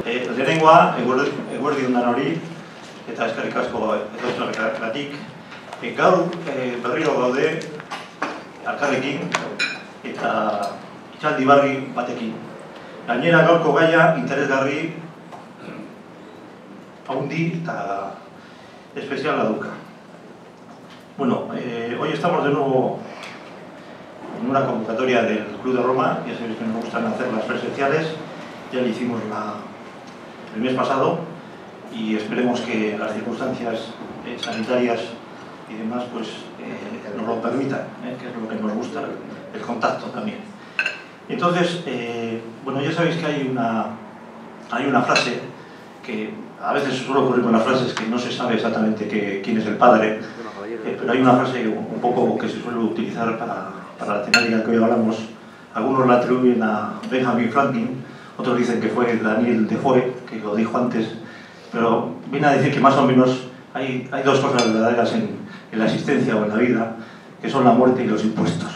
Lehenengoa, eguerdi ondan hori, eta eskerrik asko etortzeagatik. Gaur berriro gaude elkarrekin eta itxaldi barri batekin. Gainera gaurko gaia interesgarri haundi eta especiala duka. Bueno, hoy estamos de nuevo en una convocatoria del Club de Roma. Ya sabéis que nos gustan hacer las presenciales. Ya lo hicimos el mes pasado y esperemos que las circunstancias sanitarias y demás pues nos lo permitan, que es lo que nos gusta, el contacto también. Entonces, bueno, ya sabéis que hay una frase que a veces suele ocurrir con las frases que no se sabe exactamente quién es el padre, pero hay una frase un poco que se suele utilizar para la temática que hoy hablamos. Algunos la atribuyen a Benjamin Franklin, otros dicen que fue Daniel Defoe, que lo dijo antes, pero viene a decir que más o menos hay dos cosas verdaderas en la existencia o en la vida, que son la muerte y los impuestos.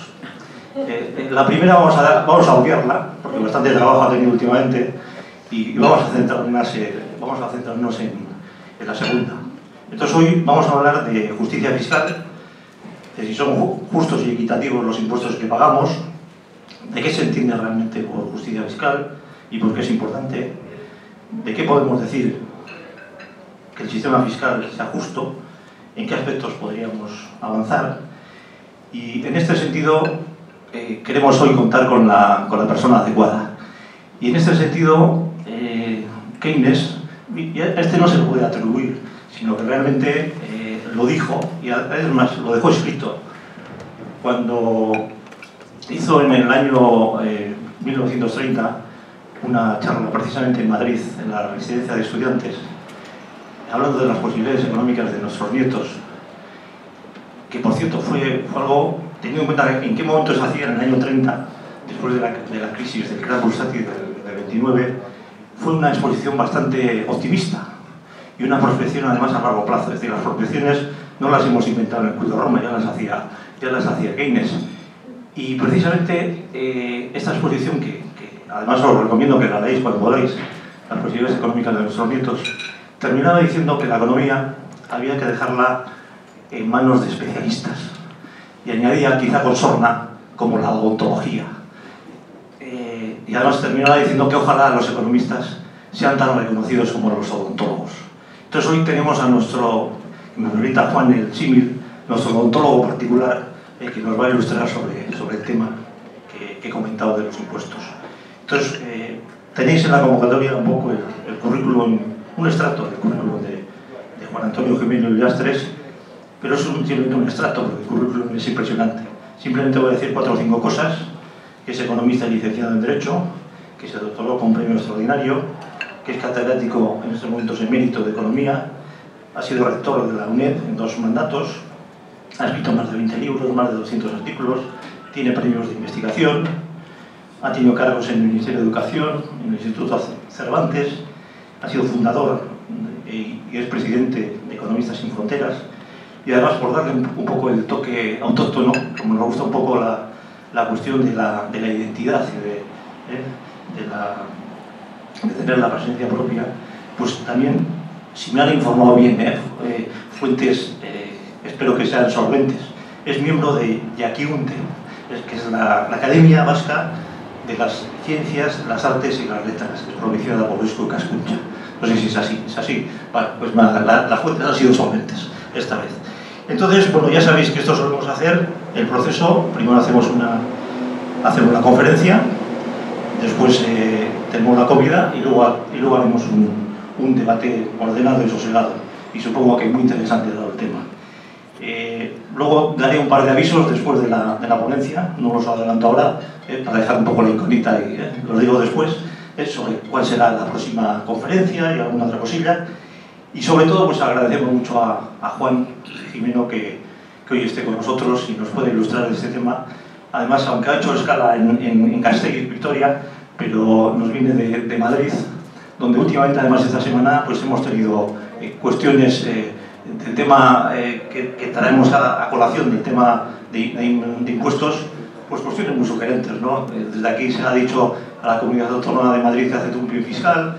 La primera vamos a obviarla, porque bastante trabajo ha tenido últimamente, y vamos a centrarnos en la segunda. Entonces hoy vamos a hablar de justicia fiscal, de si son justos y equitativos los impuestos que pagamos, de qué se entiende realmente por justicia fiscal y por qué es importante, de qué podemos decir que el sistema fiscal sea justo, en qué aspectos podríamos avanzar. Y en este sentido queremos hoy contar con la persona adecuada. Y en este sentido Keynes, este no se lo puede atribuir, sino que realmente lo dijo, y además lo dejó escrito cuando hizo en el año 1930 una charla precisamente en Madrid, en la residencia de estudiantes, hablando de las posibilidades económicas de nuestros nietos, que por cierto fue algo, teniendo en cuenta en qué momento se hacía en el año 30, después de la crisis del crack bursátil del 29, fue una exposición bastante optimista y una prospección además a largo plazo. Es decir, las prospecciones no las hemos inventado en el Club de Roma, ya las hacía Keynes. Y precisamente esta exposición, que además os recomiendo que la leáis cuando podáis, las posibilidades económicas de nuestros nietos, terminaba diciendo que la economía había que dejarla en manos de especialistas. Y añadía, quizá con sorna, como la odontología. Y además terminaba diciendo que ojalá los economistas sean tan reconocidos como los odontólogos. Entonces hoy tenemos a nuestro, me permita Juan el símil, nuestro odontólogo particular, que nos va a ilustrar sobre el tema que he comentado de los impuestos. Entonces, tenéis en la convocatoria un poco el currículum, un extracto del currículum de Juan Antonio Jiménez Villastres, pero es simplemente un extracto, porque el currículum es impresionante. Simplemente voy a decir 4 o 5 cosas: que es economista y licenciado en Derecho, que se doctoró con premio extraordinario, que es catedrático en estos momentos emérito de Economía, ha sido rector de la UNED en 2 mandatos, ha escrito más de 20 libros, más de 200 artículos, tiene premios de investigación, ha tenido cargos en el Ministerio de Educación, en el Instituto Cervantes, ha sido fundador y es presidente de Economistas Sin Fronteras, y además, por darle un poco el toque autóctono, como nos gusta un poco la cuestión de la identidad y de tener la presencia propia, pues también, si me han informado bien, fuentes espero que sean solventes, es miembro de Yaquiunte, que es la Academia Vasca de las Ciencias, las Artes y las Letras, que es provinciada por Eusko Ikaskuntza. No sé si es así. Vale, pues nada, las fuentes han sido solventes esta vez. Entonces, bueno, ya sabéis que esto solemos hacer, el proceso: primero hacemos una conferencia, después tenemos la comida y luego haremos un debate ordenado y sosegado, y supongo que muy interesante dado el tema. Luego daré un par de avisos después de la ponencia, no los adelanto ahora, para dejar un poco la incógnita, y los digo después, sobre cuál será la próxima conferencia y alguna otra cosilla. Y sobre todo, pues agradecemos mucho a Juan Jimeno que hoy esté con nosotros y nos puede ilustrar este tema. Además, aunque ha hecho escala en Gasteiz, Victoria, pero nos viene de Madrid, donde últimamente, además esta semana, pues hemos tenido cuestiones del tema que traemos a colación, del tema de impuestos, pues cuestiones muy sugerentes, ¿no? Desde aquí se ha dicho a la Comunidad Autónoma de Madrid que hace dumping fiscal,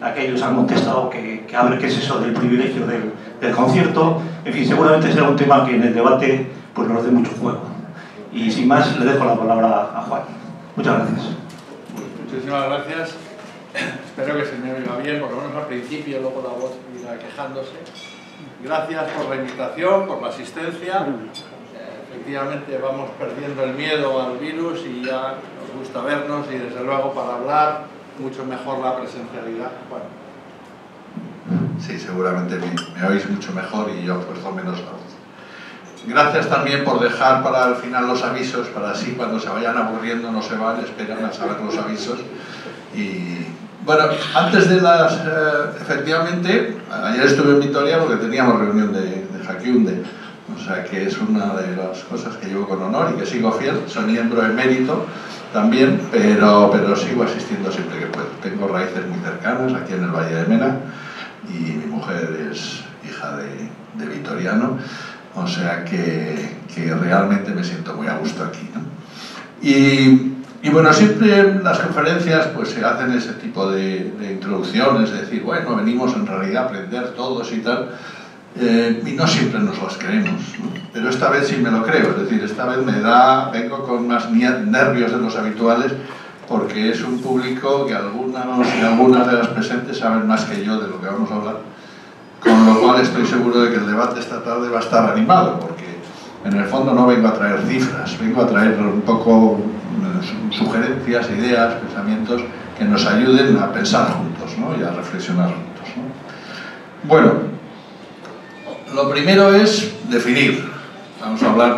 aquellos han contestado que a ver qué es eso del privilegio del concierto. En fin, seguramente será un tema que en el debate pues nos dé mucho juego. Y sin más, le dejo la palabra a Juan. Muchas gracias. Muchísimas gracias. Espero que se me oiga bien, por lo menos al principio, luego la voz irá quejándose. Gracias por la invitación, por la asistencia. Efectivamente vamos perdiendo el miedo al virus y ya nos gusta vernos y desde luego para hablar mucho mejor la presencialidad. Bueno. Sí, seguramente me oís mucho mejor y yo esfuerzo menos la voz. Gracias también por dejar para el final los avisos, para así cuando se vayan aburriendo no se van, esperan a saber los avisos. Y bueno, antes de las... efectivamente, ayer estuve en Vitoria porque teníamos reunión de Jaquiunde, o sea que es una de las cosas que llevo con honor y que sigo fiel. Soy miembro emérito también, pero sigo asistiendo siempre que puedo. Tengo raíces muy cercanas aquí en el Valle de Mena y mi mujer es hija de vitoriano. O sea que realmente me siento muy a gusto aquí, ¿no? Y bueno, siempre en las conferencias pues se hacen ese tipo de introducciones, de decir, bueno, venimos en realidad a aprender todos y tal, y no siempre nos las creemos, ¿no? Pero esta vez sí me lo creo, es decir, esta vez vengo con más nervios de los habituales, porque es un público que algunas de las presentes saben más que yo de lo que vamos a hablar. Con lo cual estoy seguro de que el debate esta tarde va a estar animado, porque en el fondo no vengo a traer cifras, vengo a traer un poco sugerencias, ideas, pensamientos que nos ayuden a pensar juntos, ¿no? Y a reflexionar juntos, ¿no? Bueno, lo primero es definir. Vamos a hablar,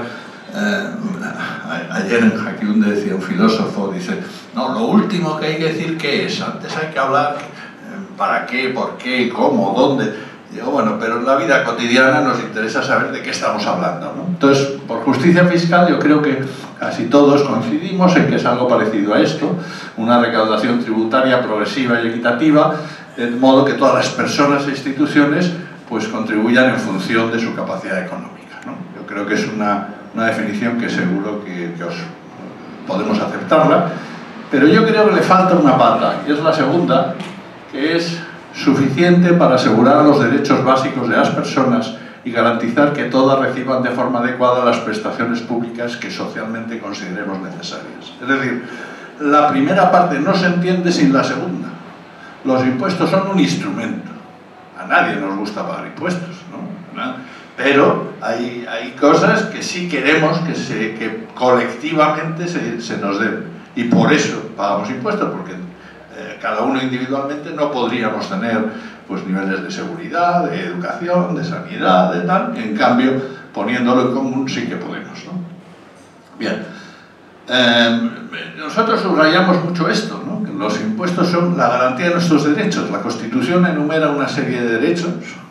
ayer en Jaquiunde decía un filósofo, dice, no, lo último que hay que decir ¿qué es? Antes hay que hablar para qué, por qué, cómo, dónde. Digo, bueno, pero en la vida cotidiana nos interesa saber de qué estamos hablando, ¿no? Entonces, por justicia fiscal, yo creo que casi todos coincidimos en que es algo parecido a esto, una recaudación tributaria progresiva y equitativa, de modo que todas las personas e instituciones pues contribuyan en función de su capacidad económica, ¿no? Yo creo que es una definición que seguro que os podemos aceptarla, pero yo creo que le falta una pata, y es la segunda, que es suficiente para asegurar los derechos básicos de las personas y garantizar que todas reciban de forma adecuada las prestaciones públicas que socialmente consideremos necesarias. Es decir, la primera parte no se entiende sin la segunda. Los impuestos son un instrumento. A nadie nos gusta pagar impuestos, ¿no? Pero hay cosas que sí queremos que colectivamente se nos den. Y por eso pagamos impuestos, porque cada uno individualmente no podríamos tener pues niveles de seguridad, de educación, de sanidad, de tal, en cambio, poniéndolo en común sí que podemos, ¿no? Bien, nosotros subrayamos mucho esto, ¿no? Que los impuestos son la garantía de nuestros derechos. La Constitución enumera una serie de derechos,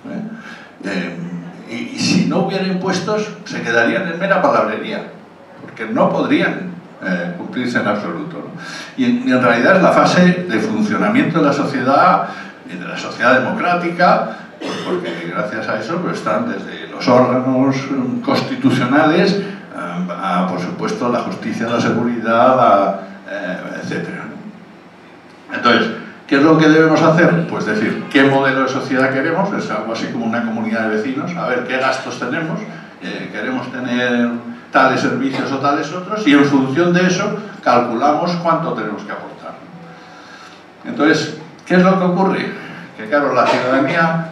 y si no hubiera impuestos se quedarían en mera palabrería, porque no podrían cumplirse en absoluto, ¿no? Y en realidad es la fase de funcionamiento de la sociedad democrática, porque gracias a eso pues están desde los órganos constitucionales a, por supuesto, la justicia, la seguridad, etc. Entonces, ¿qué es lo que debemos hacer? Pues decir, ¿qué modelo de sociedad queremos? Es algo así como una comunidad de vecinos, a ver qué gastos tenemos, queremos tener tales servicios o tales otros, y en función de eso calculamos cuánto tenemos que aportar. Entonces, ¿qué es lo que ocurre? Que claro, la ciudadanía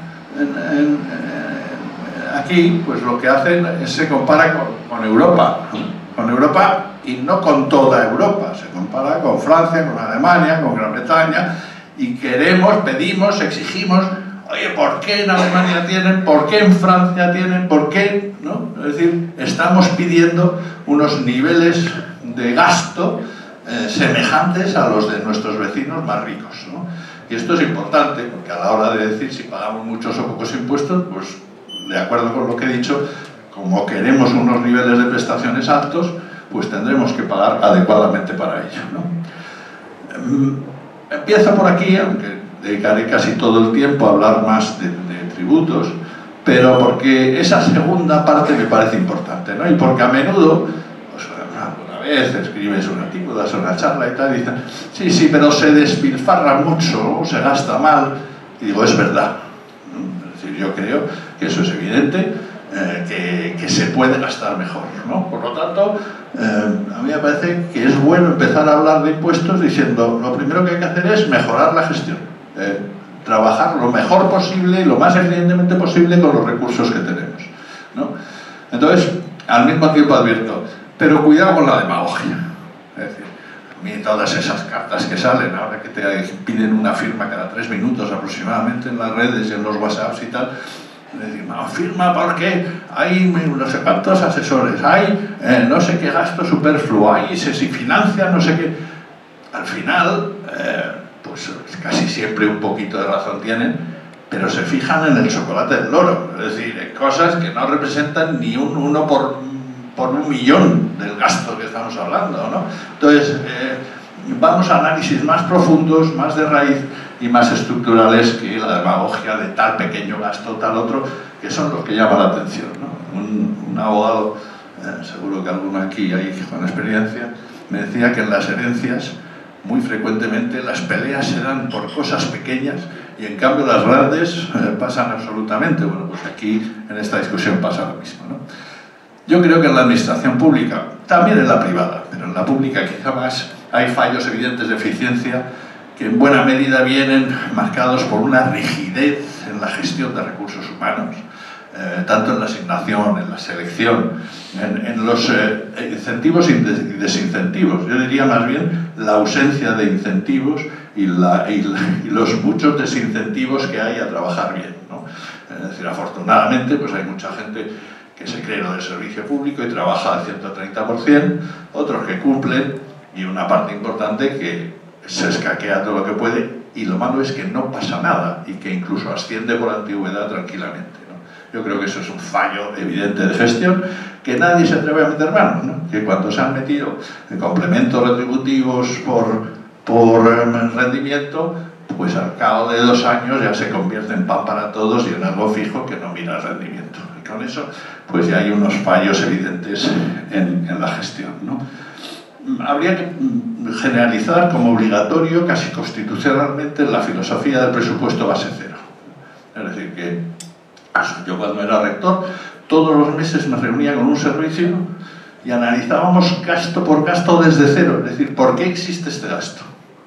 aquí, pues lo que hacen es se compara con Europa, con Europa y no con toda Europa, se compara con Francia, con Alemania, con Gran Bretaña, y queremos, pedimos, exigimos, oye, ¿por qué en Alemania tienen? ¿Por qué en Francia tienen? ¿Por qué? ¿No? Es decir, estamos pidiendo unos niveles de gasto semejantes a los de nuestros vecinos más ricos, ¿no? Y esto es importante, porque a la hora de decir si pagamos muchos o pocos impuestos, pues de acuerdo con lo que he dicho, como queremos unos niveles de prestaciones altos, pues tendremos que pagar adecuadamente para ello, ¿no? Empiezo por aquí, aunque dedicaré casi todo el tiempo a hablar más de tributos, pero porque esa segunda parte me parece importante, ¿no? Y porque a menudo, pues una vez escribes un artículo, das una charla y tal, y dicen, sí, pero se despilfarra mucho, ¿no? Se gasta mal. Y digo, es verdad, ¿no? Es decir, yo creo que eso es evidente, que se puede gastar mejor, ¿no? Por lo tanto, a mí me parece que es bueno empezar a hablar de impuestos diciendo, lo primero que hay que hacer es mejorar la gestión, trabajar lo mejor posible y lo más eficientemente posible con los recursos que tenemos, ¿no? Entonces, al mismo tiempo advierto, pero cuidado con la demagogia. Es decir, a mí todas esas cartas que salen, ahora que te piden una firma cada 3 minutos aproximadamente en las redes y en los WhatsApps y tal, decir, no, firma porque hay no sé cuántos asesores, hay no sé qué gasto superfluo, hay se financia no sé qué. Al final, pues casi siempre un poquito de razón tienen, pero se fijan en el chocolate del loro, es decir, en cosas que no representan ni un 1 por 1.000.000 del gasto que estamos hablando, ¿no? Entonces, vamos a análisis más profundos, más de raíz y más estructurales que la demagogia de tal pequeño gasto, tal otro, que son los que llaman la atención, ¿no? Un abogado, seguro que alguno aquí hay con experiencia, me decía que en las herencias muy frecuentemente las peleas se dan por cosas pequeñas y en cambio las grandes pasan absolutamente. Bueno, pues aquí en esta discusión pasa lo mismo, ¿no? Yo creo que en la administración pública, también en la privada, pero en la pública quizá más, hay fallos evidentes de eficiencia que en buena medida vienen marcados por una rigidez en la gestión de recursos humanos, tanto en la asignación, en la selección, en los incentivos y desincentivos. Yo diría más bien la ausencia de incentivos y los muchos desincentivos que hay a trabajar bien, ¿no? Es decir, afortunadamente pues hay mucha gente que se cree lo del servicio público y trabaja al 130%, otros que cumplen y una parte importante que se escaquea todo lo que puede, y lo malo es que no pasa nada y que incluso asciende por antigüedad tranquilamente, ¿no? Yo creo que eso es un fallo evidente de gestión que nadie se atreve a meter mano, ¿no? Que cuando se han metido en complementos retributivos por rendimiento, pues al cabo de 2 años ya se convierte en pan para todos y en algo fijo que no mira el rendimiento. Y con eso pues ya hay unos fallos evidentes en la gestión, ¿no? Habría que generalizar como obligatorio, casi constitucionalmente, la filosofía del presupuesto base cero. Es decir, que yo cuando era rector, todos los meses me reunía con un servicio y analizábamos gasto por gasto desde cero. Es decir, ¿por qué existe este gasto?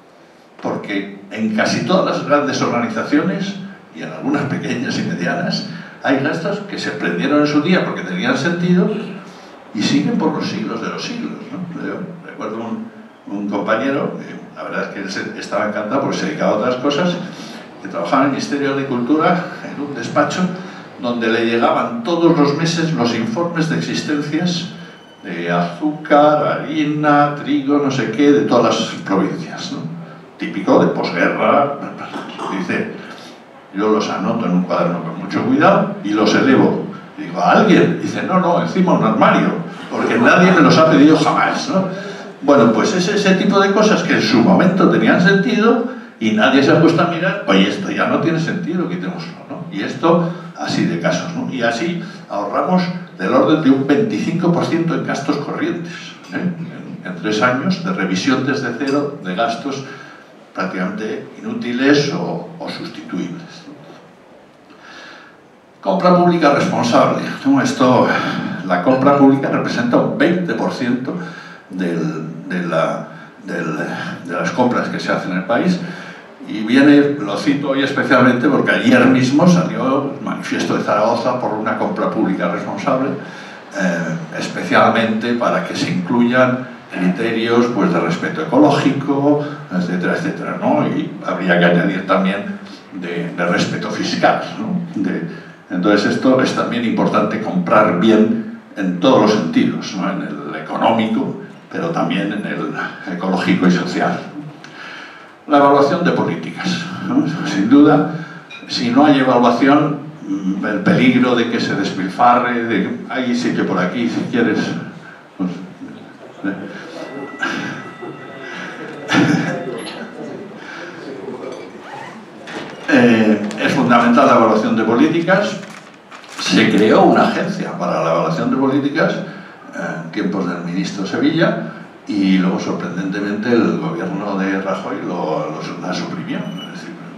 Porque en casi todas las grandes organizaciones, y en algunas pequeñas y medianas, hay gastos que se prendieron en su día porque tenían sentido y siguen por los siglos de los siglos, ¿no? Yo recuerdo un compañero, la verdad es que él estaba encantado porque se dedicaba a otras cosas, que trabajaba en el Ministerio de Agricultura en un despacho donde le llegaban todos los meses los informes de existencias de azúcar, harina, trigo, no sé qué, de todas las provincias, ¿no? Típico de posguerra. Dice, yo los anoto en un cuaderno con mucho cuidado y los elevo. Digo, ¿a alguien? Dice, no, encima un armario, porque nadie me los ha pedido jamás, ¿no? Bueno, pues es ese tipo de cosas que en su momento tenían sentido y nadie se ha puesto a mirar, oye, esto ya no tiene sentido, quitémoslo, ¿no? Y esto, así de casos, ¿no? Y así ahorramos del orden de un 25% en gastos corrientes, en 3 años de revisión desde cero de gastos prácticamente inútiles o sustituibles. Compra pública responsable. La compra pública representa un 20% de las compras que se hacen en el país, y lo cito hoy especialmente porque ayer mismo salió el manifiesto de Zaragoza por una compra pública responsable, especialmente para que se incluyan criterios pues, de respeto ecológico, etcétera, etcétera, ¿no? Y habría que añadir también de respeto fiscal, ¿no? Entonces esto es también importante, comprar bien en todos los sentidos, ¿no? En el económico, pero también en el ecológico y social. La evaluación de políticas, ¿no? Sin duda, si no hay evaluación, el peligro de que se despilfarre, hay sitio por aquí, si quieres. Pues, es fundamental la evaluación de políticas. Se creó una agencia para la evaluación de políticas en tiempos del ministro Sevilla y luego sorprendentemente el gobierno de Rajoy la suprimió. Es decir,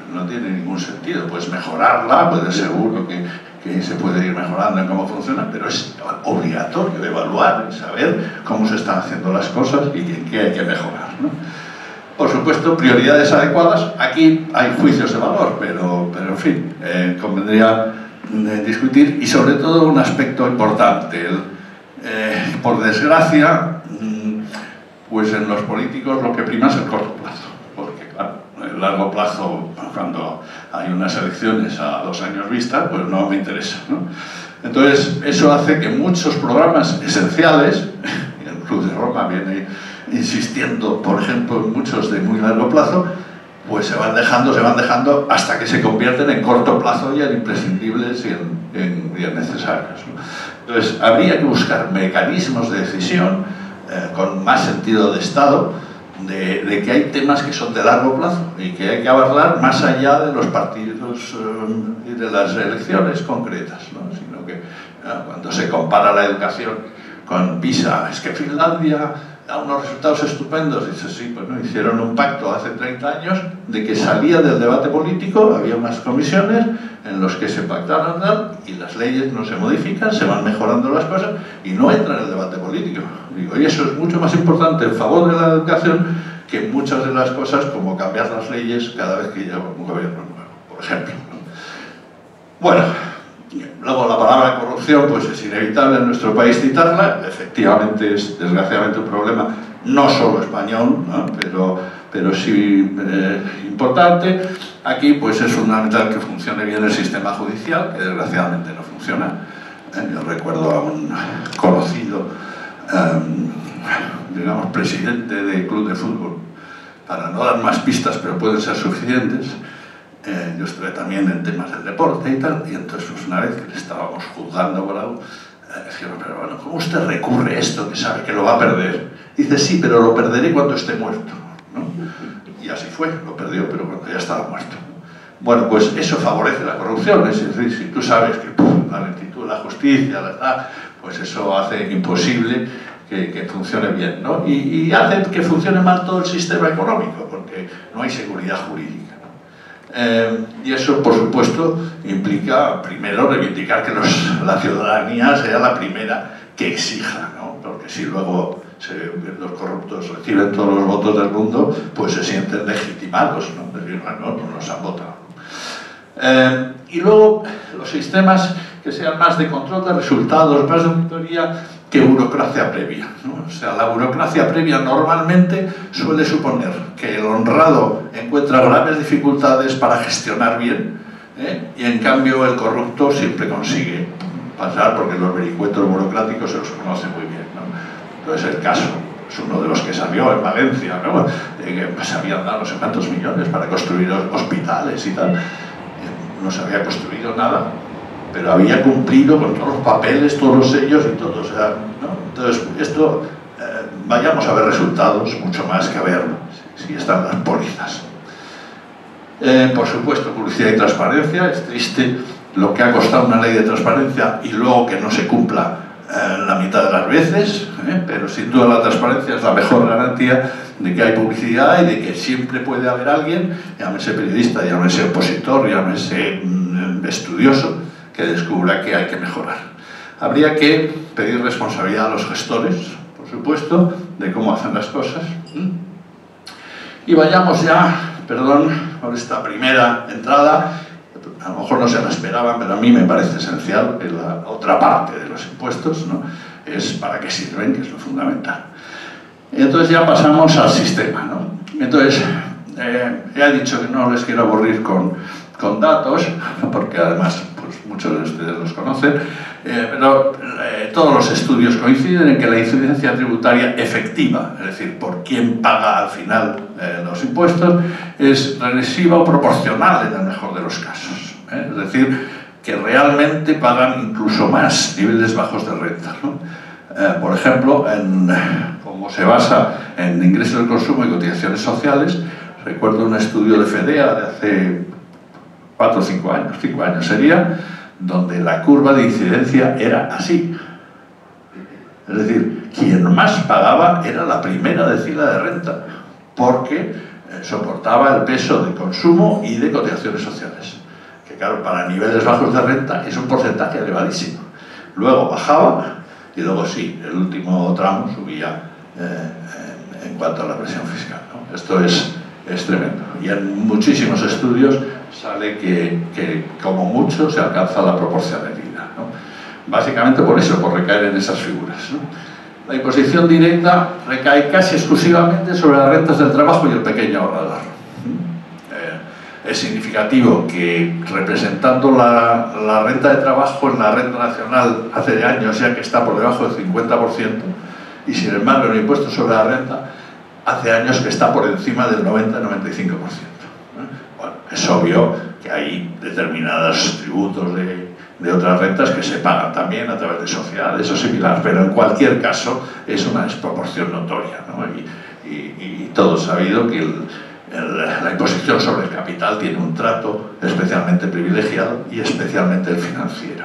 no tiene ningún sentido. Puedes mejorarla, pues seguro que se puede ir mejorando en cómo funciona, pero es obligatorio evaluar y saber cómo se están haciendo las cosas y en qué hay que mejorar, ¿no? Por supuesto, prioridades adecuadas. Aquí hay juicios de valor, pero en fin, convendría discutir, y sobre todo un aspecto importante. Por desgracia, pues en los políticos lo que prima es el corto plazo, porque claro, el largo plazo, cuando hay unas elecciones a 2 años vista, pues no me interesa, ¿no? Entonces, eso hace que muchos programas esenciales, el Club de Roma viene insistiendo, por ejemplo, en muchos de muy largo plazo, pues se van dejando hasta que se convierten en corto plazo y en imprescindibles y en necesarios, ¿no? Entonces, habría que buscar mecanismos de decisión con más sentido de Estado, de que hay temas que son de largo plazo y que hay que abordar más allá de los partidos y de las elecciones concretas, ¿no? Sino que cuando se compara la educación con PISA, es que Finlandia da unos resultados estupendos. Dice, sí, pues no, hicieron un pacto hace 30 años de que salía del debate político, había unas comisiones en los que se pactaron y las leyes no se modifican, se van mejorando las cosas y no entra en el debate político. Digo, y eso es mucho más importante en favor de la educación que muchas de las cosas, como cambiar las leyes cada vez que llega un gobierno nuevo, por ejemplo, ¿no? Bueno, luego la palabra corrupción pues es inevitable en nuestro país citarla. Efectivamente es desgraciadamente un problema no solo español, ¿no? pero sí importante. Aquí pues es fundamental que funcione bien el sistema judicial, que desgraciadamente no funciona. Yo recuerdo a un conocido digamos presidente del club de fútbol, para no dar más pistas pero pueden ser suficientes. Yo estuve también en temas del deporte y tal, y entonces pues una vez que le estábamos juzgando por algo, decían, pero bueno, ¿cómo usted recurre esto que sabe que lo va a perder? Dice, sí, pero lo perderé cuando esté muerto, ¿no? Y así fue, lo perdió, pero cuando ya estaba muerto. Bueno, pues eso favorece la corrupción, es decir, si tú sabes que la lentitud de la justicia, pues eso hace imposible que funcione bien, ¿no? Y hace que funcione mal todo el sistema económico, porque no hay seguridad jurídica. Y eso, por supuesto, implica, primero, reivindicar que la ciudadanía sea la primera que exija, ¿no? Porque si luego los corruptos reciben todos los votos del mundo, pues se sienten legitimados, ¿no? Decir, no nos han votado. Y luego, los sistemas que sean más de control de resultados, más de auditoría, que burocracia previa, ¿no? O sea, la burocracia previa normalmente suele suponer que el honrado encuentra graves dificultades para gestionar bien, y en cambio el corrupto siempre consigue pasar, porque los vericuetos burocráticos se los conoce muy bien, ¿no? Entonces el caso es uno de los que salió en Valencia, ¿no? Que se habían dado no sé cuántos millones para construir hospitales y tal. No se había construido nada, pero había cumplido con todos los papeles, todos los sellos y todo, o sea, ¿no? Entonces, esto, vayamos a ver resultados mucho más que a ver si están las pólizas. Por supuesto, publicidad y transparencia. Es triste lo que ha costado una ley de transparencia y luego que no se cumpla la mitad de las veces, pero sin duda la transparencia es la mejor garantía de que hay publicidad y de que siempre puede haber alguien, llámese periodista, llámese opositor, llámese estudioso, que descubra que hay que mejorar. Habría que pedir responsabilidad a los gestores, por supuesto, de cómo hacen las cosas. Y vayamos ya, perdón por esta primera entrada, a lo mejor no se la esperaban, pero a mí me parece esencial, que la otra parte de los impuestos, ¿no? Es para qué sirven, que es lo fundamental. Y entonces ya pasamos al sistema, ¿no? Entonces, ya he dicho que no les quiero aburrir con datos, porque además pues, muchos de ustedes los conocen, pero todos los estudios coinciden en que la incidencia tributaria efectiva, es decir, por quién paga al final los impuestos, es regresiva o proporcional en el mejor de los casos. Es decir, que realmente pagan incluso más niveles bajos de renta, ¿no? Por ejemplo, como se basa en ingresos del consumo y cotizaciones sociales, recuerdo un estudio de FEDEA de hace 4 o 5 años, 5 años sería, donde la curva de incidencia era así. Es decir, quien más pagaba era la primera decila de renta, porque soportaba el peso de consumo y de cotizaciones sociales, que claro, para niveles bajos de renta es un porcentaje elevadísimo. Luego bajaba y luego sí, el último tramo subía en cuanto a la presión fiscal, ¿no? Esto es tremendo. Y en muchísimos estudios sale que como mucho se alcanza la proporcionalidad, ¿no? Básicamente por eso, por recaer en esas figuras, ¿no? La imposición directa recae casi exclusivamente sobre las rentas del trabajo y el pequeño ahorrador. Es significativo que, representando la renta de trabajo en la renta nacional hace años ya que está por debajo del 50%, y sin embargo el impuesto sobre la renta hace años que está por encima del 90-95%. Bueno, es obvio que hay determinados tributos de otras rentas que se pagan también a través de sociedades o similar, pero en cualquier caso es una desproporción notoria, ¿no? Y todos sabido que la imposición sobre el capital tiene un trato especialmente privilegiado y especialmente el financiero.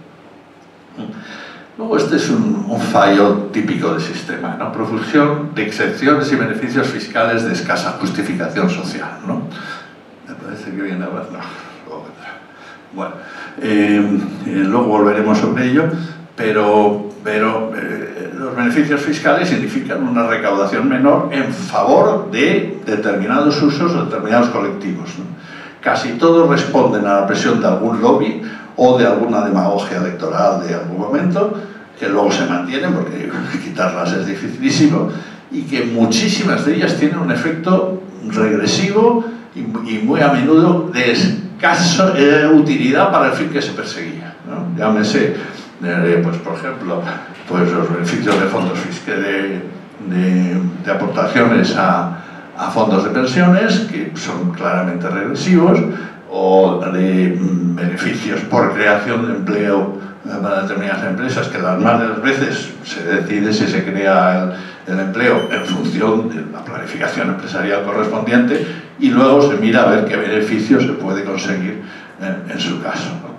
Luego este es un fallo típico del sistema, ¿no? Profusión de excepciones y beneficios fiscales de escasa justificación social, ¿no? Me parece que viene ahora, no, luego vendrá. Bueno, luego volveremos sobre ello, pero los beneficios fiscales significan una recaudación menor en favor de determinados usos o determinados colectivos, ¿no? Casi todos responden a la presión de algún lobby o de alguna demagogia electoral de algún momento, que luego se mantienen porque quitarlas es dificilísimo, y que muchísimas de ellas tienen un efecto regresivo y muy a menudo de escasa utilidad para el fin que se perseguía, ¿no? Llámese, pues, por ejemplo, pues los beneficios de fondos fiscales, de aportaciones a fondos de pensiones, que son claramente regresivos, o de beneficios por creación de empleo para determinadas empresas, que las más de las veces se decide si se crea el empleo en función de la planificación empresarial correspondiente y luego se mira a ver qué beneficios se puede conseguir en su caso, ¿no?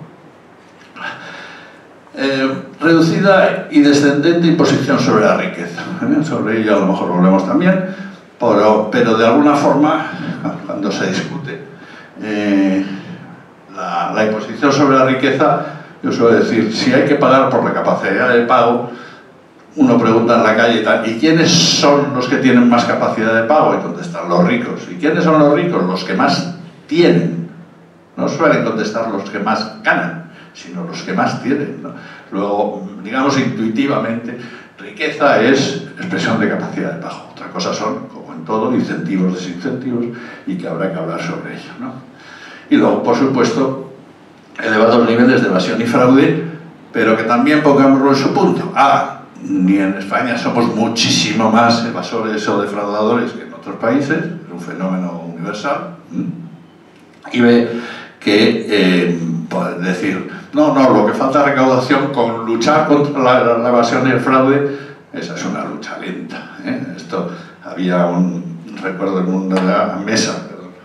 Reducida y descendente imposición sobre la riqueza. Sobre ello a lo mejor volvemos también, pero de alguna forma, cuando se discute la imposición sobre la riqueza, yo suelo decir, si hay que pagar por la capacidad de pago, uno pregunta en la calle, ¿y quiénes son los que tienen más capacidad de pago? Y contestan los ricos. ¿Y quiénes son los ricos? Los que más tienen. No suelen contestar los que más ganan, sino los que más tienen, ¿no? Luego, digamos intuitivamente, riqueza es expresión de capacidad de pago. Otra cosa son, como en todo, incentivos, desincentivos, y que habrá que hablar sobre ello, ¿no? Y luego, por supuesto, elevados niveles de evasión y fraude, pero que también pongámoslo en su punto. Ni en España somos muchísimo más evasores o defraudadores que en otros países, es un fenómeno universal. Y ve que decir, no, lo que falta es recaudación, con luchar contra la evasión y el fraude, esa es una lucha lenta, ¿eh? Esto había recuerdo en una mesa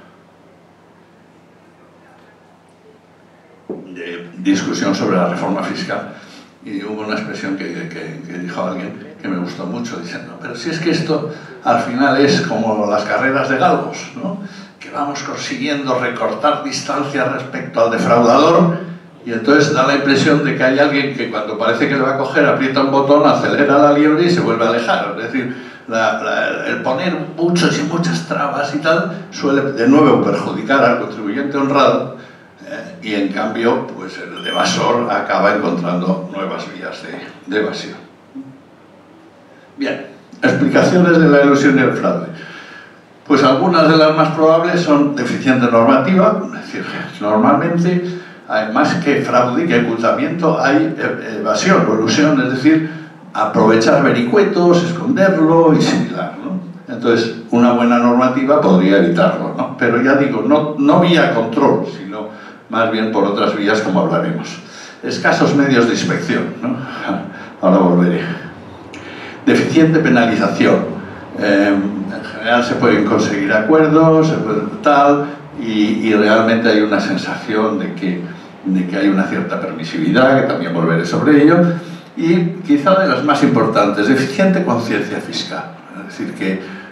de discusión sobre la reforma fiscal, y hubo una expresión que dijo alguien que me gustó mucho, diciendo, pero si es que esto al final es como las carreras de galgos, ¿no? Que vamos consiguiendo recortar distancias respecto al defraudador, y entonces da la impresión de que hay alguien que cuando parece que le va a coger aprieta un botón, acelera la liebre y se vuelve a alejar. Es decir, el poner muchos y muchas trabas y tal suele de nuevo perjudicar al contribuyente honrado, y en cambio pues el evasor acaba encontrando nuevas vías de evasión. Bien, explicaciones de la ilusión y el fraude. Pues algunas de las más probables son deficiente normativa, es decir, normalmente hay más que fraude y que ocultamiento, hay evasión o ilusión, es decir, aprovechar vericuetos, esconderlo y similar, ¿no? Entonces, una buena normativa podría evitarlo, ¿no? Pero ya digo, no vía control, sino más bien por otras vías, como hablaremos. Escasos medios de inspección, ¿no? Ahora volveré. Deficiente penalización. En general se pueden conseguir acuerdos, se puede tal, y realmente hay una sensación de que hay una cierta permisividad, que también volveré sobre ello, y quizá de las más importantes, deficiente conciencia fiscal. Es decir, que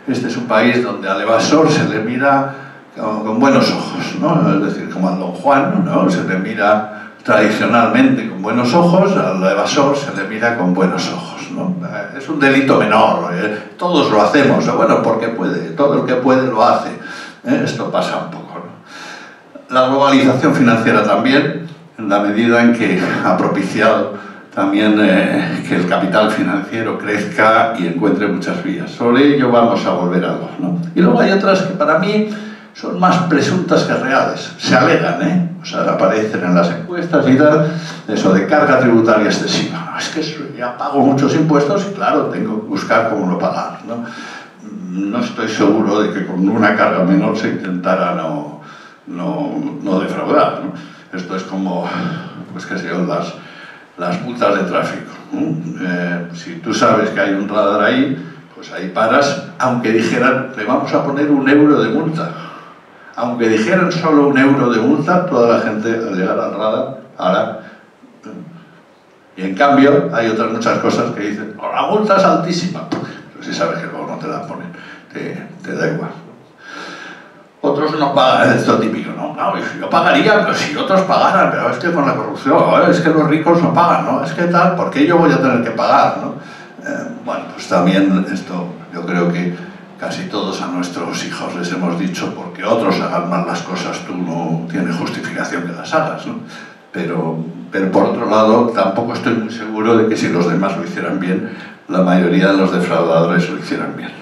este es un país donde al evasor se le mira con buenos ojos, ¿no? Es decir, como al don Juan, ¿no? Se le mira tradicionalmente con buenos ojos, al evasor se le mira con buenos ojos, ¿no? Es un delito menor, todos lo hacemos, bueno, porque puede, todo el que puede lo hace, esto pasa un poco, ¿no? La globalización financiera también, en la medida en que ha propiciado también que el capital financiero crezca y encuentre muchas vías. Sobre ello vamos a volver a algo, ¿no? Y luego hay otras que para mí son más presuntas que reales, se alegan, o sea, aparecen en las encuestas y tal, eso de carga tributaria excesiva. No, es que ya pago muchos impuestos y claro, tengo que buscar cómo no pagar, ¿no? No estoy seguro de que con una carga menor se intentara no defraudar, ¿no? Esto es como, pues qué sé yo, las multas de tráfico, ¿no? Si tú sabes que hay un radar ahí, pues ahí paras, aunque dijeran, le vamos a poner 1 euro de multa. Aunque dijeran solo 1 euro de multa, toda la gente al llegar al radar hará. Y en cambio, hay otras muchas cosas que dicen, oh, la multa es altísima. Pero si sabes que luego no te la ponen, te da igual. Otros no pagan, esto típico, ¿no? No, yo pagaría, pero si otros pagaran, pero es que con la corrupción, es que los ricos no pagan, ¿no? Es que tal, ¿por qué yo voy a tener que pagar, ¿no? Bueno, pues también esto, yo creo que casi todos a nuestros hijos les hemos dicho, porque otros hagan mal las cosas, tú no tienes justificación que las hagas, ¿no? Pero por otro lado, tampoco estoy muy seguro de que si los demás lo hicieran bien, la mayoría de los defraudadores lo hicieran bien.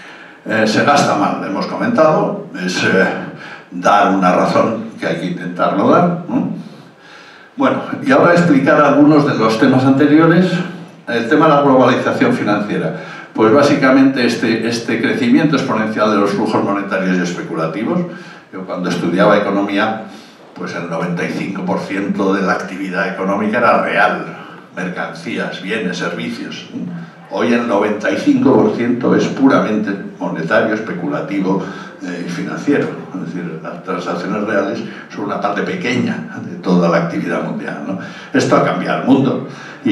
Se gasta mal, hemos comentado, es dar una razón que hay que intentarlo dar, ¿no? Bueno, y ahora explicar algunos de los temas anteriores. El tema de la globalización financiera. Pues básicamente este crecimiento exponencial de los flujos monetarios y especulativos. Yo cuando estudiaba economía, pues el 95% de la actividad económica era real, mercancías, bienes, servicios. Hoy el 95% es puramente monetario, especulativo y financiero. Es decir, las transacciones reales son una parte pequeña de toda la actividad mundial, ¿no? Esto ha cambiado el mundo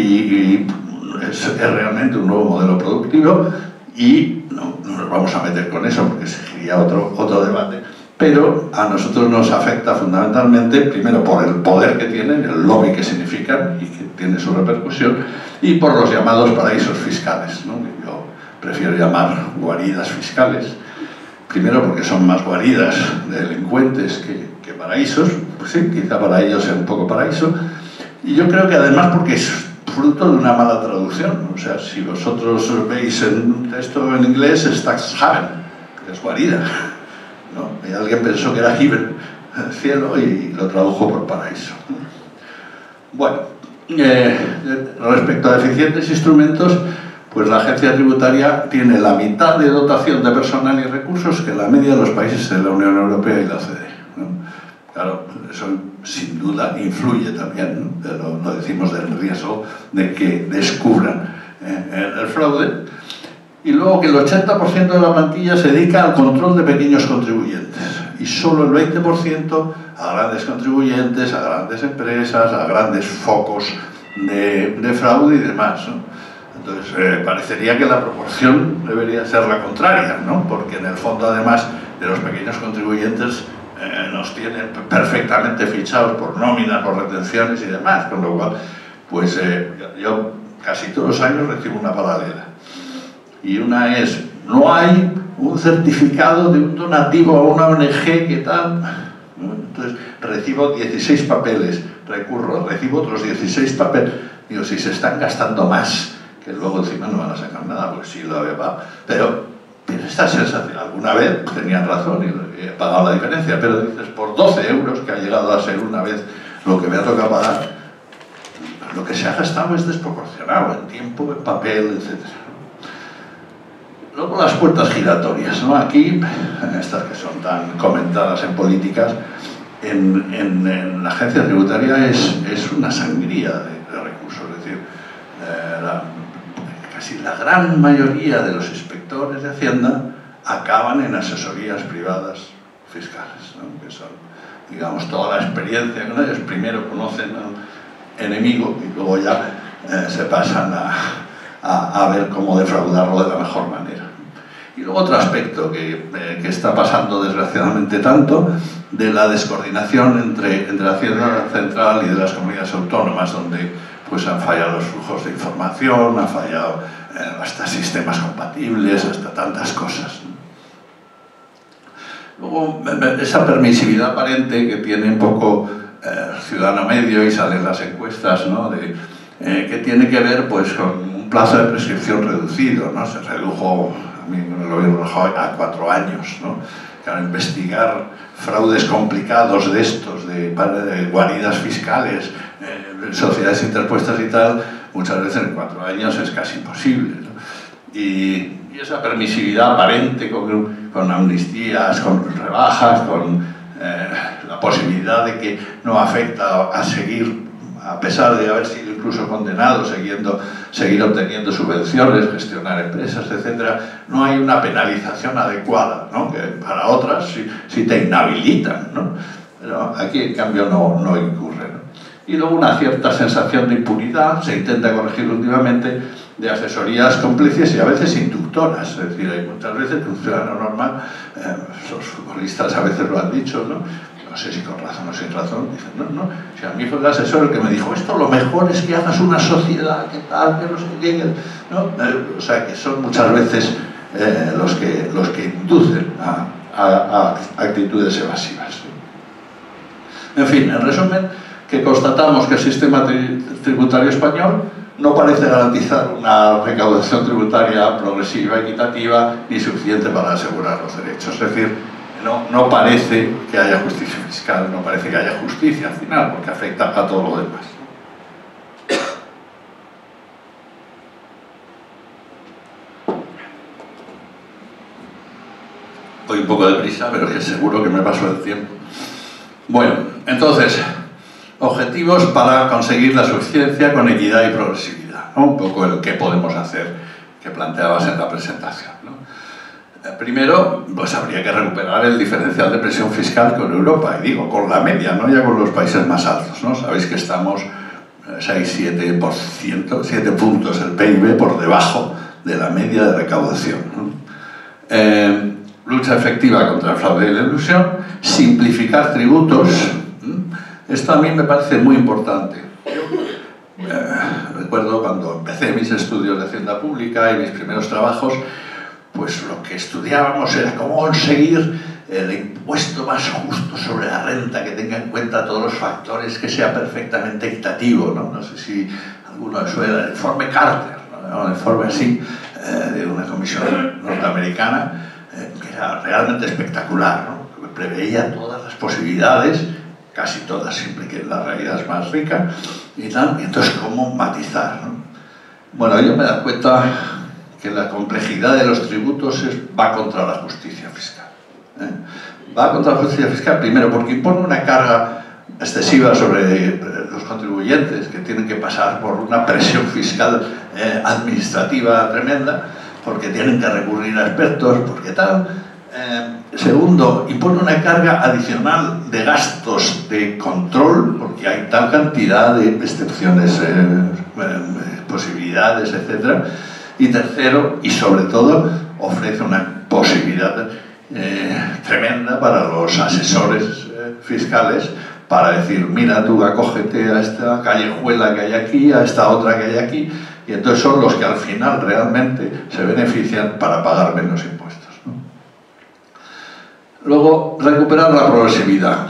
y es realmente un nuevo modelo productivo y no nos vamos a meter con eso porque sería otro debate, pero a nosotros nos afecta fundamentalmente, primero por el poder que tienen, el lobby que significan y que tiene su repercusión, y por los llamados paraísos fiscales, ¿no? Que yo prefiero llamar guaridas fiscales, primero porque son más guaridas de delincuentes que paraísos, pues sí, quizá para ellos sea un poco paraíso, y yo creo que además porque es fruto de una mala traducción. O sea, si vosotros veis en texto en inglés es tax haven, que es guarida, ¿no? Y alguien pensó que era heaven, el cielo, y lo tradujo por paraíso. Bueno, respecto a eficientes instrumentos, pues la agencia tributaria tiene la mitad de dotación de personal y recursos que la media de los países de la Unión Europea y la OCDE, ¿no? Claro, eso sin duda influye también, ¿no? Pero no decimos del riesgo de que descubran el fraude. Y luego que el 80% de la plantilla se dedica al control de pequeños contribuyentes y solo el 20% a grandes contribuyentes, a grandes empresas, a grandes focos de fraude y demás, ¿no? Entonces parecería que la proporción debería ser la contraria, ¿no? Porque en el fondo además de los pequeños contribuyentes nos tienen perfectamente fichados por nóminas, por retenciones y demás, con lo cual, pues yo casi todos los años recibo una paralela. Y una es, no hay un certificado de un donativo a una ONG que tal, ¿no? Entonces recibo 16 papeles, recurro, recibo otros 16 papeles, digo, si se están gastando más, que luego encima no van a sacar nada, pues sí lo había pagado, pero esta sensación, alguna vez tenían razón y he pagado la diferencia, pero dices, por 12 euros, que ha llegado a ser una vez lo que me ha tocado pagar, lo que se ha gastado es desproporcionado en tiempo, en papel, etc. Luego las puertas giratorias, ¿no? Aquí, estas que son tan comentadas en políticas, en la agencia tributaria es una sangría de recursos, es decir, casi la gran mayoría de los inspectores de Hacienda acaban en asesorías privadas fiscales, ¿no? Que son, digamos, toda la experiencia con ellos. Primero conocen al enemigo y luego ya se pasan a ver cómo defraudarlo de la mejor manera. Y luego otro aspecto que está pasando desgraciadamente tanto, de la descoordinación entre la Hacienda Central y de las comunidades autónomas, donde pues han fallado los flujos de información, han fallado hasta sistemas compatibles, hasta tantas cosas. Luego, esa permisividad aparente que tiene un poco ciudadano medio, y salen las encuestas, ¿no? Que tiene que ver pues con un plazo de prescripción reducido, ¿no? Se redujo, a mí me lo habían bajado a 4 años, ¿no? Claro, investigar fraudes complicados de estos, de guaridas fiscales, sociedades interpuestas y tal, muchas veces en 4 años es casi imposible, ¿no? Y esa permisividad aparente con amnistías, con rebajas, con la posibilidad de que no afecta a seguir, a pesar de haber sido incluso condenado, seguir obteniendo subvenciones, gestionar empresas, etc., no hay una penalización adecuada, ¿no? Que para otras sí te inhabilitan, ¿no? Pero aquí en cambio no incurre, ¿no? Y luego una cierta sensación de impunidad, se intenta corregir últimamente, de asesorías cómplices y a veces inductoras. Es decir, hay muchas veces que un ciudadano normal, los futbolistas a veces lo han dicho, ¿no? No sé si con razón o sin razón, dicen, no, si a mí fue el asesor el que me dijo, esto lo mejor es que hagas una sociedad, que tal, que no sé qué, ¿no? O sea, que son muchas veces los que inducen a actitudes evasivas. En fin, en resumen, que constatamos que el sistema tributario español no parece garantizar una recaudación tributaria progresiva, equitativa, ni suficiente para asegurar los derechos. Es decir, no parece que haya justicia fiscal, no parece que haya justicia al final, porque afecta a todo lo demás. Voy un poco deprisa, pero es que seguro que me paso el tiempo. Bueno, entonces, objetivos para conseguir la suficiencia con equidad y progresividad, ¿no? Un poco el qué podemos hacer que planteabas en la presentación, ¿no? Primero, pues habría que recuperar el diferencial de presión fiscal con Europa, y digo, con la media, no ya con los países más altos, ¿no? Sabéis que estamos 6-7%, 7 puntos el PIB por debajo de la media de recaudación, ¿no? Lucha efectiva contra el fraude y la ilusión, simplificar tributos. Esto a mí me parece muy importante. Recuerdo cuando empecé mis estudios de Hacienda Pública y mis primeros trabajos, pues lo que estudiábamos era cómo conseguir el impuesto más justo sobre la renta, que tenga en cuenta todos los factores, que sea perfectamente equitativo, ¿no? No sé si alguno les suena el informe Carter, ¿no? Un informe así de una comisión norteamericana, que era realmente espectacular, ¿no? Que preveía todas las posibilidades, casi todas, siempre que la realidad es más rica, y tal, y entonces cómo matizar, ¿no? Bueno, yo me he dado cuenta que la complejidad de los tributos va contra la justicia fiscal, ¿eh? Va contra la justicia fiscal, primero, porque impone una carga excesiva sobre los contribuyentes, que tienen que pasar por una presión fiscal administrativa tremenda, porque tienen que recurrir a expertos, porque tal. Segundo, impone una carga adicional de gastos de control, porque hay tal cantidad de excepciones, posibilidades, etc. Y tercero, y sobre todo, ofrece una posibilidad tremenda para los asesores fiscales para decir, mira, tú acógete a esta callejuela que hay aquí, a esta otra que hay aquí, y entonces son los que al final realmente se benefician para pagar menos impuestos, ¿no? Luego, recuperar la progresividad.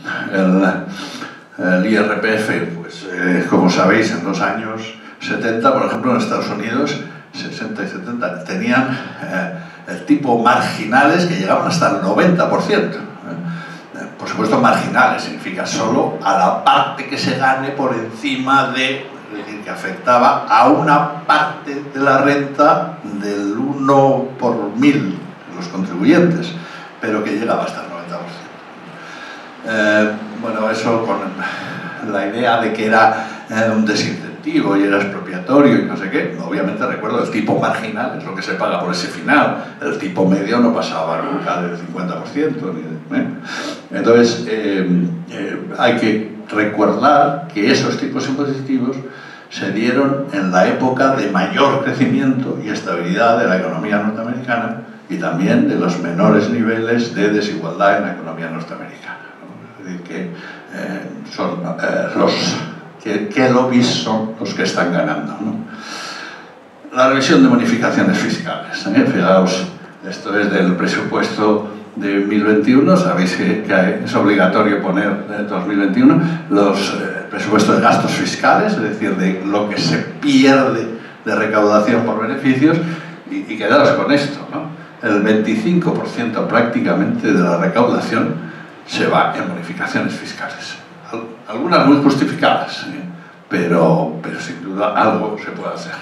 El IRPF, pues como sabéis, en los años 70, por ejemplo, en Estados Unidos, 60 y 70, tenían el tipo marginales que llegaban hasta el 90%. Por supuesto, marginales significa solo a la parte que se gane por encima de, es decir, que afectaba a una parte de la renta del 1 por 1000 de los contribuyentes, pero que llegaba hasta el 90%. Bueno, eso con la idea de que era un desincentivo y era expropiatorio y no sé qué. Obviamente, recuerdo, el tipo marginal es lo que se paga por ese final. El tipo medio no pasaba nunca del 50%. Entonces, hay que recordar que esos tipos impositivos se dieron en la época de mayor crecimiento y estabilidad de la economía norteamericana, y también de los menores niveles de desigualdad en la economía norteamericana, ¿no? Es decir, ¿qué lobbies son los que están ganando, ¿no? La revisión de bonificaciones fiscales, fijaos, esto es del presupuesto de 2021, sabéis que es obligatorio poner en 2021 los presupuestos de gastos fiscales, es decir, de lo que se pierde de recaudación por beneficios, y quedaros con esto, ¿no? El 25% prácticamente de la recaudación se va en bonificaciones fiscales. Algunas muy justificadas, pero sin duda algo se puede hacer,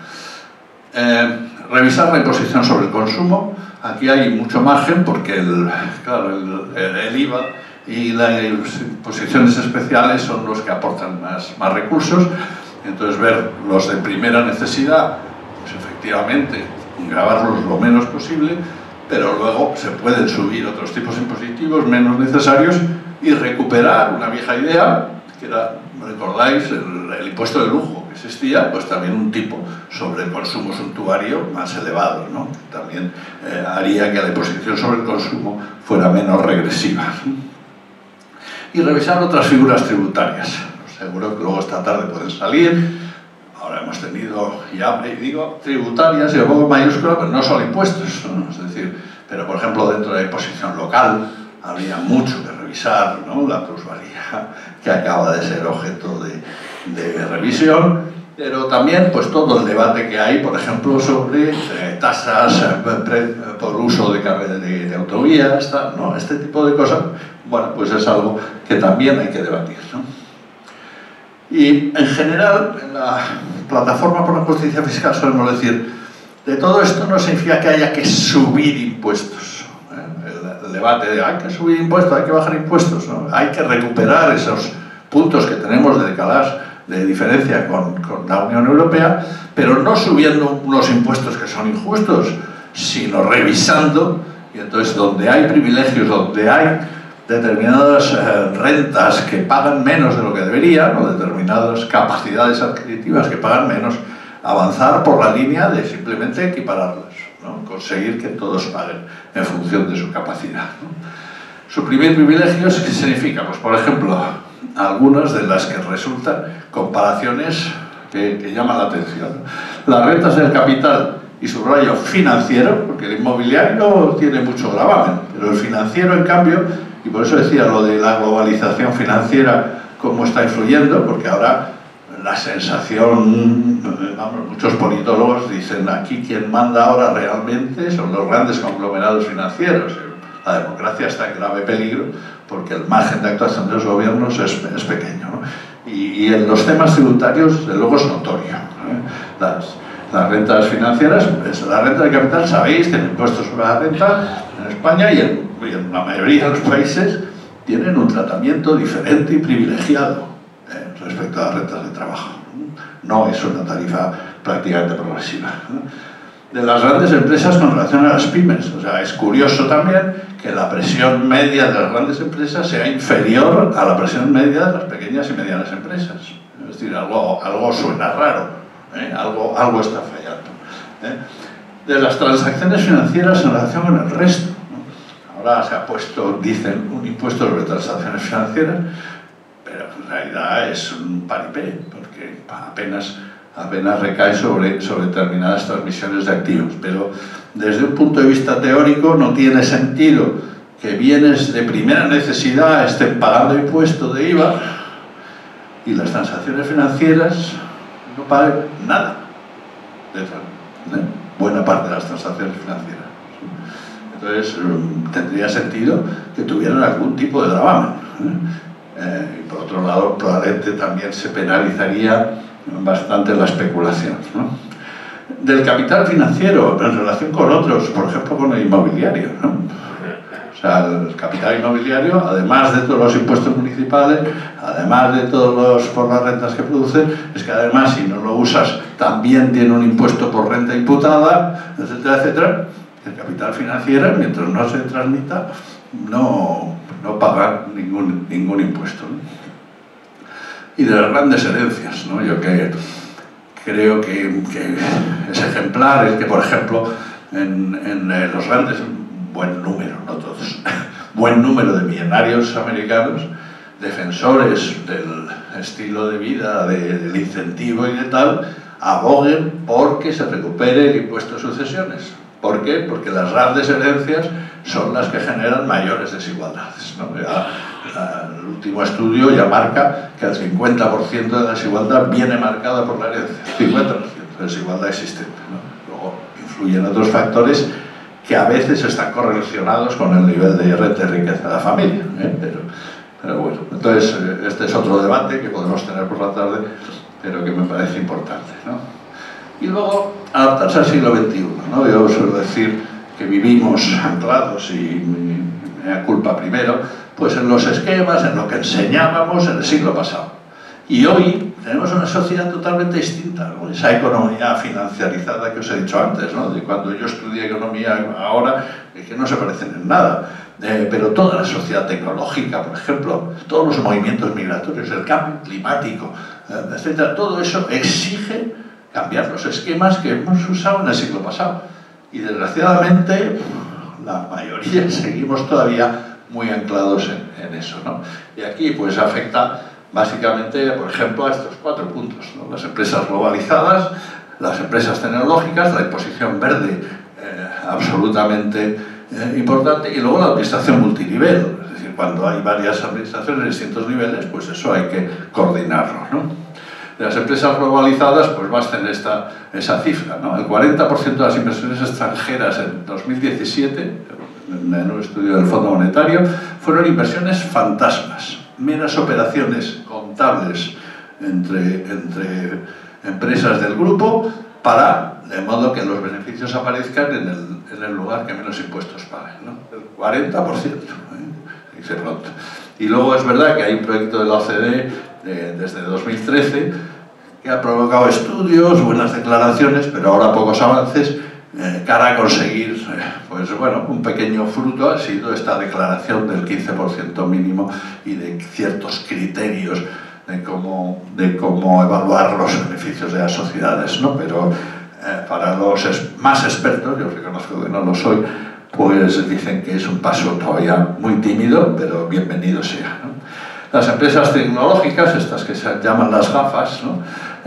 ¿no? Revisar la imposición sobre el consumo. Aquí hay mucho margen porque el IVA y las imposiciones especiales son los que aportan más recursos. Entonces, ver los de primera necesidad, pues efectivamente gravarlos lo menos posible, pero luego se pueden subir otros tipos impositivos menos necesarios y recuperar una vieja idea que era, ¿recordáis? El impuesto de lujo que existía, pues también un tipo sobre el consumo suntuario más elevado, ¿no? También haría que la imposición sobre el consumo fuera menos regresiva. Y revisar otras figuras tributarias. Seguro que luego esta tarde pueden salir. Ahora hemos tenido, ya digo, tributarias, y lo pongo en mayúscula, pero no solo impuestos, ¿no? Es decir, pero por ejemplo dentro de la imposición local habría mucho que revisar, ¿no? La plusvalía que acaba de ser objeto de revisión, pero también pues todo el debate que hay, por ejemplo, sobre tasas por uso de autovías, ¿no? Este tipo de cosas, bueno, pues es algo que también hay que debatir, ¿no? Y en general, en la plataforma por la justicia fiscal solemos decir, de todo esto no significa que haya que subir impuestos. El debate de hay que subir impuestos, hay que bajar impuestos, ¿no? Hay que recuperar esos puntos que tenemos de decalage, de diferencia con la Unión Europea, pero no subiendo unos impuestos que son injustos, sino revisando, y entonces donde hay privilegios, donde hay determinadas rentas que pagan menos de lo que deberían, o determinadas capacidades adquisitivas que pagan menos, avanzar por la línea de simplemente equipararlas, ¿no? Conseguir que todos paguen en función de su capacidad, ¿no? Suprimir privilegios, ¿qué significa? Pues por ejemplo, algunas de las que resultan comparaciones que llaman la atención. Las rentas del capital, y subrayo financiero, porque el inmobiliario tiene mucho gravamen, pero el financiero en cambio, y por eso decía lo de la globalización financiera, cómo está influyendo, porque ahora la sensación, vamos, muchos politólogos dicen aquí quien manda ahora realmente son los grandes conglomerados financieros. La democracia está en grave peligro porque el margen de actuación de los gobiernos es pequeño, ¿no? Y en los temas tributarios, de luego, es notorio, ¿no? Las rentas financieras, la renta de capital, sabéis, tiene impuestos sobre la renta en España y en la mayoría de los países tienen un tratamiento diferente y privilegiado respecto a las rentas de trabajo. No es una tarifa prácticamente progresiva. De las grandes empresas con relación a las pymes, o sea, es curioso también que la presión media de las grandes empresas sea inferior a la presión media de las pequeñas y medianas empresas. Es decir, algo suena raro. Algo está fallando. De las transacciones financieras en relación con el resto, ¿no? Ahora se ha puesto, dicen, un impuesto sobre transacciones financieras, pero en realidad es un paripé, porque apenas recae sobre determinadas transmisiones de activos. Pero desde un punto de vista teórico no tiene sentido que bienes de primera necesidad estén pagando impuestos de IVA y las transacciones financieras no paguen nada. Buena parte de las transacciones financieras. Entonces, tendría sentido que tuvieran algún tipo de gravamen. Y por otro lado, probablemente también se penalizaría bastante la especulación, ¿no? Del capital financiero en relación con otros, por ejemplo, con el inmobiliario, ¿no? O sea, el capital inmobiliario, además de todos los impuestos municipales, además de todos por las rentas que producen, es que además, si no lo usas, también tiene un impuesto por renta imputada, etcétera, etcétera. El capital financiero, mientras no se transmita, no paga ningún impuesto, ¿no? Y de las grandes herencias, ¿no? Yo creo que es ejemplar el que, por ejemplo, en los grandes, buen número, no todos, buen número de millonarios americanos, defensores del estilo de vida, del incentivo y de tal, aboguen porque se recupere el impuesto de sucesiones. ¿Por qué? Porque las grandes herencias son las que generan mayores desigualdades, ¿no? El último estudio ya marca que el 50% de la desigualdad viene marcada por la herencia, 50% de desigualdad existente, ¿no? Luego influyen otros factores que a veces están correlacionados con el nivel de renta y riqueza de la familia, pero bueno, entonces este es otro debate que podemos tener por la tarde, pero que me parece importante, ¿no? Y luego adaptarse al siglo XXI, ¿no? Yo suelo decir que vivimos anclados, y me da culpa primero, pues en los esquemas, en lo que enseñábamos en el siglo pasado. Y hoy tenemos una sociedad totalmente distinta, ¿no? Esa economía financiarizada que os he dicho antes, ¿no? De cuando yo estudié economía ahora, que no se parecen en nada. Pero toda la sociedad tecnológica, por ejemplo, todos los movimientos migratorios, el cambio climático, etcétera, todo eso exige cambiar los esquemas que hemos usado en el siglo pasado. Y desgraciadamente, la mayoría seguimos todavía muy anclados en eso, ¿no? Y aquí pues afecta básicamente, por ejemplo, a estos 4 puntos, ¿no? Las empresas globalizadas, las empresas tecnológicas, la imposición verde absolutamente importante, y luego la administración multinivel. Es decir, cuando hay varias administraciones de distintos niveles, pues eso hay que coordinarlo, ¿no? Las empresas globalizadas pues basten esa cifra, ¿no? El 40% de las inversiones extranjeras en 2017, en un estudio del Fondo Monetario, fueron inversiones fantasmas, meras operaciones contables entre empresas del grupo, de modo que los beneficios aparezcan en el lugar que menos impuestos paguen, ¿no? El 40%, dice pronto. Y luego es verdad que hay un proyecto de la OCDE desde 2013 que ha provocado estudios, buenas declaraciones, pero ahora pocos avances, cara a conseguir, pues bueno, un pequeño fruto ha sido esta declaración del 15% mínimo y de ciertos criterios de cómo evaluar los beneficios de las sociedades, ¿no? Pero para los más expertos, yo reconozco que no lo soy, pues dicen que es un paso todavía muy tímido, pero bienvenido sea, ¿no? Las empresas tecnológicas, estas que se llaman las GAFAs, ¿no?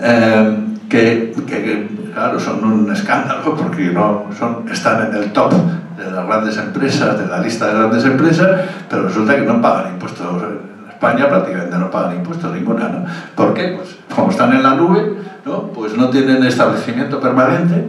Que claro, son un escándalo porque están en el top de las grandes empresas, de la lista de grandes empresas, pero resulta que no pagan impuestos. En España prácticamente no pagan impuestos ninguna, ¿no? ¿Por qué? Pues como están en la nube, ¿no? Pues no tienen establecimiento permanente,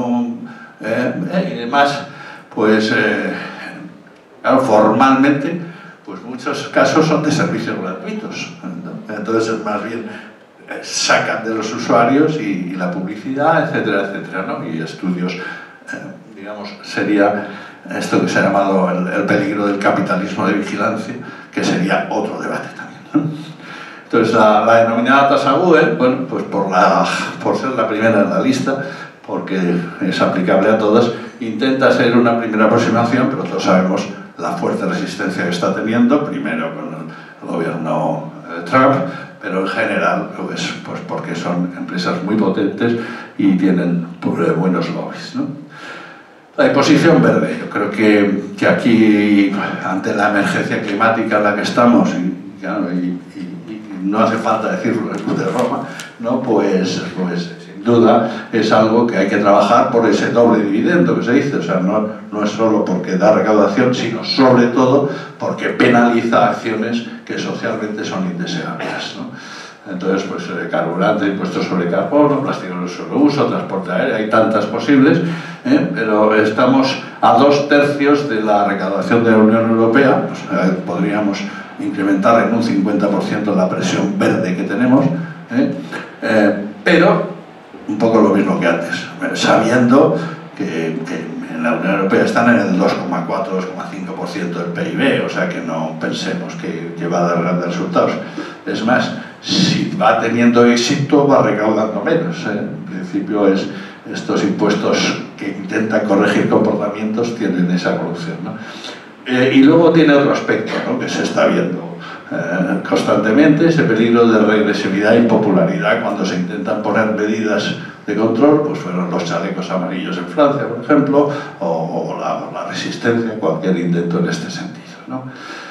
y además, pues claro, formalmente, pues muchos casos son de servicios gratuitos, ¿no? Entonces más bien sacan de los usuarios y la publicidad, etcétera, etcétera, ¿no? Y estudios, digamos, sería esto que se ha llamado el peligro del capitalismo de vigilancia, que sería otro debate también, ¿no? Entonces la denominada tasa Google, bueno, pues por ser la primera en la lista, porque es aplicable a todas, intenta ser una primera aproximación, pero todos sabemos la fuerte resistencia que está teniendo, primero con el gobierno Trump, pero en general pues porque son empresas muy potentes y tienen buenos lobbies, ¿no? La imposición verde, yo creo que aquí, ante la emergencia climática en la que estamos, y no hace falta decirlo en el Club de Roma, ¿no? Pues sin duda es algo que hay que trabajar por ese doble dividendo que se dice, o sea, no es solo porque da recaudación, sino sobre todo porque penaliza acciones que socialmente son indeseables, ¿no? Entonces, pues carburante, impuestos sobre carbono, plásticos de solo uso, transporte aéreo, hay tantas posibles, pero estamos a 2/3 de la recaudación de la Unión Europea, pues, podríamos incrementar en un 50% la presión verde que tenemos, pero un poco lo mismo que antes, sabiendo que en la Unión Europea están en el 2,4-2,5% del PIB, o sea que no pensemos que va a dar grandes resultados. Es más, si va teniendo éxito, va recaudando menos, En principio estos impuestos que intentan corregir comportamientos tienen esa evolución, ¿no? Y luego tiene otro aspecto, ¿no? Que se está viendo constantemente, ese peligro de regresividad y popularidad cuando se intentan poner medidas de control, pues fueron los chalecos amarillos en Francia, por ejemplo, o la resistencia a cualquier intento en este sentido, ¿no?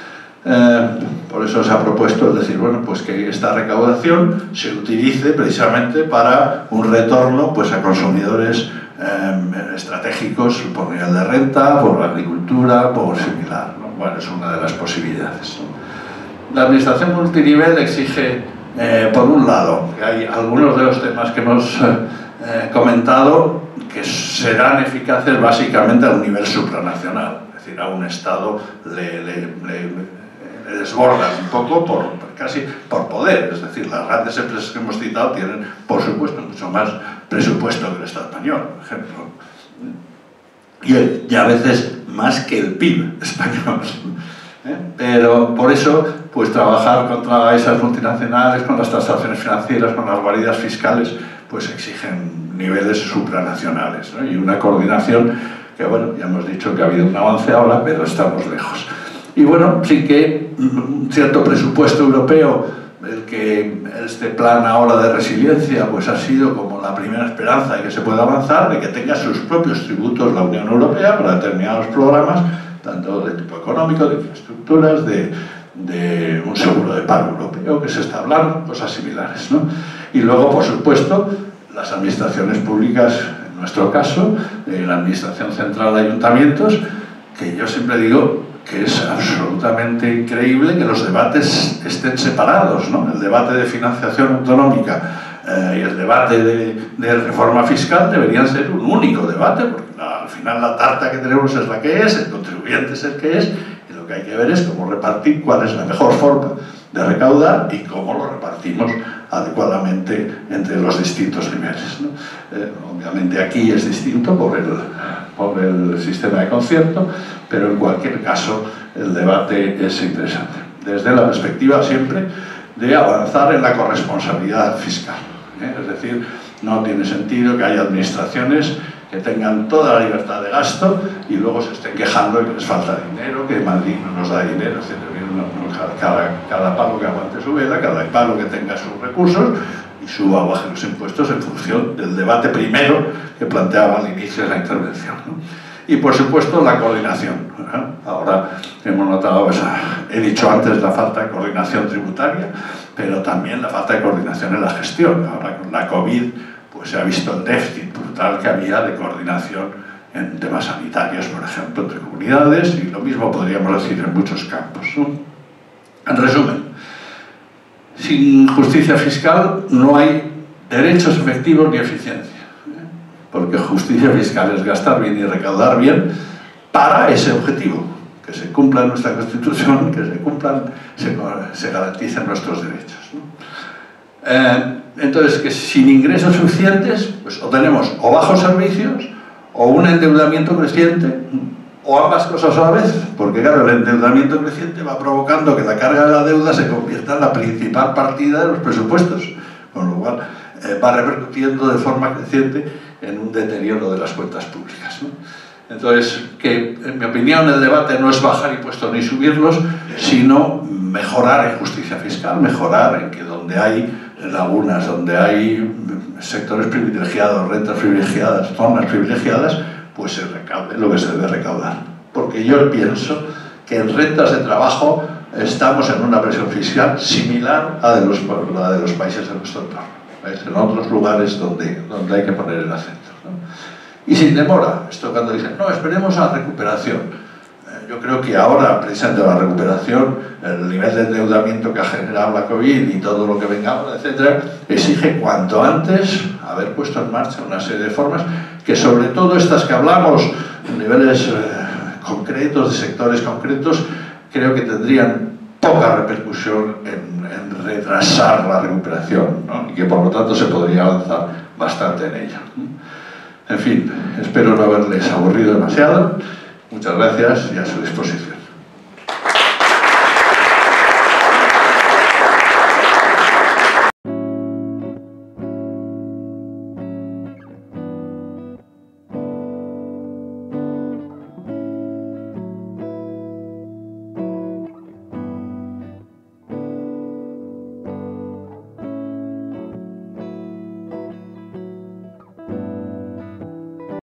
Por eso se ha propuesto, es decir, bueno, pues que esta recaudación se utilice precisamente para un retorno, pues, a consumidores estratégicos por nivel de renta, por agricultura, por similar, ¿no? Bueno, es una de las posibilidades, ¿no? La administración multinivel exige, por un lado, que hay algunos de los temas que hemos comentado que serán eficaces básicamente a un nivel supranacional, es decir, a un Estado le desbordan un poco casi por poder, es decir, las grandes empresas que hemos citado tienen, por supuesto, mucho más presupuesto que el Estado español, por ejemplo, y a veces más que el PIB español, pero por eso, pues trabajar contra esas multinacionales, con las transacciones financieras, con las guaridas fiscales, pues exigen niveles supranacionales, ¿no? Y una coordinación que, bueno, ya hemos dicho que ha habido un avance ahora, pero estamos lejos. Y bueno, sí que un cierto presupuesto europeo, el que este plan ahora de resiliencia, pues ha sido como la primera esperanza de que se pueda avanzar, de que tenga sus propios tributos la Unión Europea para determinados programas, tanto de tipo económico, de infraestructuras, de un seguro de paro europeo que se está hablando, cosas similares, ¿no? Y luego, por supuesto, las administraciones públicas, en nuestro caso, la administración central de ayuntamientos, que yo siempre digo que es absolutamente increíble que los debates estén separados, ¿no? El debate de financiación autonómica y el debate de reforma fiscal deberían ser un único debate, porque al final la tarta que tenemos es la que es, el contribuyente es el que es, y lo que hay que ver es cómo repartir, cuál es la mejor forma de recaudar y cómo lo repartimos adecuadamente entre los distintos niveles, ¿no? Obviamente aquí es distinto por el sistema de concierto, pero en cualquier caso el debate es interesante, desde la perspectiva siempre de avanzar en la corresponsabilidad fiscal, es decir, no tiene sentido que haya administraciones que tengan toda la libertad de gasto y luego se estén quejando de que les falta dinero, que Madrid no nos da dinero, etc. Cada palo que aguante su vela, cada palo que tenga sus recursos y suba o baje los impuestos en función del debate primero que planteaba al inicio de la intervención, ¿no? Y por supuesto la coordinación, ¿eh? Ahora hemos notado, pues, he dicho antes la falta de coordinación tributaria, pero también la falta de coordinación en la gestión. Ahora con la COVID pues se ha visto el déficit brutal que había de coordinación en temas sanitarios, por ejemplo, entre comunidades, y lo mismo podríamos decir en muchos campos, ¿no? En resumen, sin justicia fiscal no hay derechos efectivos ni eficiencia, porque justicia fiscal es gastar bien y recaudar bien para ese objetivo, que se cumpla nuestra Constitución, que se garanticen nuestros derechos, ¿no? Entonces, que sin ingresos suficientes, pues o tenemos o bajos servicios, o un endeudamiento creciente, o ambas cosas a la vez, porque claro, el endeudamiento creciente va provocando que la carga de la deuda se convierta en la principal partida de los presupuestos, con lo cual va repercutiendo de forma creciente en un deterioro de las cuentas públicas, ¿no? Entonces, que en mi opinión el debate no es bajar impuestos ni subirlos, sino mejorar en justicia fiscal, mejorar en que donde hay lagunas, donde hay sectores privilegiados, rentas privilegiadas, zonas privilegiadas, pues se recaude lo que se debe recaudar. Porque yo pienso que en rentas de trabajo estamos en una presión fiscal similar a la de los países de nuestro entorno. ¿Veis? En otros lugares donde hay que poner el acento, ¿no? Y sin demora, esto cuando dicen, no, esperemos a la recuperación. Yo creo que ahora, precisamente la recuperación, el nivel de endeudamiento que ha generado la COVID y todo lo que venga, etcétera, exige cuanto antes haber puesto en marcha una serie de formas que, sobre todo estas que hablamos, niveles concretos, de sectores concretos, creo que tendrían poca repercusión en retrasar la recuperación, ¿no? Y que por lo tanto se podría avanzar bastante en ella. En fin, espero no haberles aburrido demasiado. Muchas gracias y a su disposición.